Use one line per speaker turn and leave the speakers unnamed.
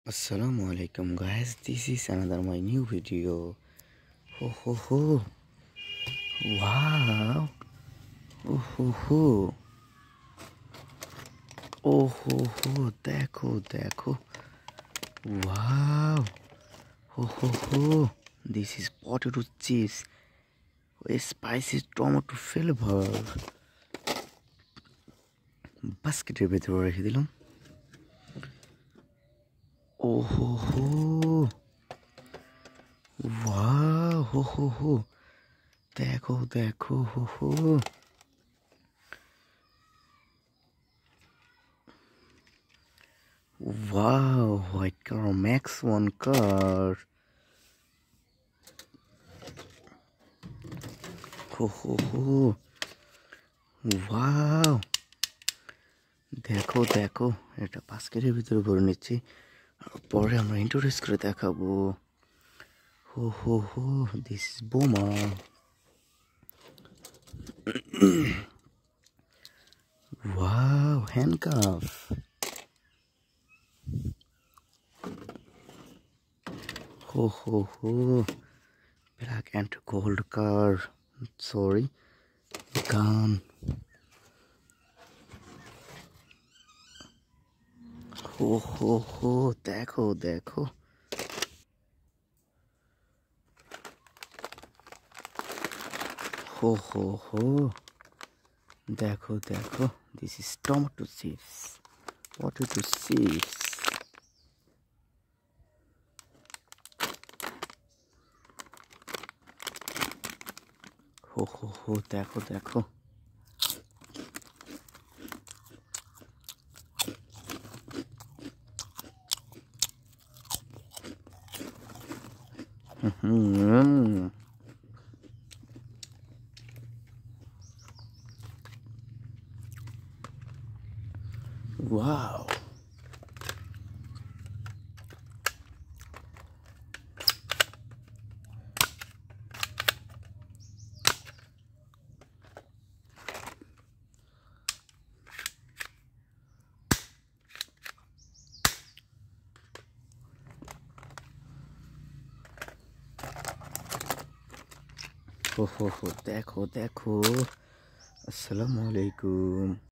Assalamu alaikum guys, this is another my new video. Ho ho ho. Wow. Oh ho ho. Oh ho ho. Dekho. Wow. Ho ho ho. This is potato chips with spicy tomato flavor. বাস্কেটের ভিতরে রেখে দিলাম। Oh ho ho. Wow. Ho ho ho. देखो हो हो। Wow, white car, Max 1 car. Ho ho ho. Wow. দেখো এটা বাস্কেটের ভিতরে ভরে নিচ্ছি, পরে আমরা ইন্ট্রোডিউস করে দেখাবো। হো হো হো, দিস ইজ বোমা। Wow, handcuff. Ho ho ho. Black and gold car. Sorry. Gun. Ho ho ho. देखो. Ho ho ho. देखो. This is tomato chips. Potato chips. Ho ho ho. देखो. Wow. Ho ho ho. देखो. Assalamu alaikum.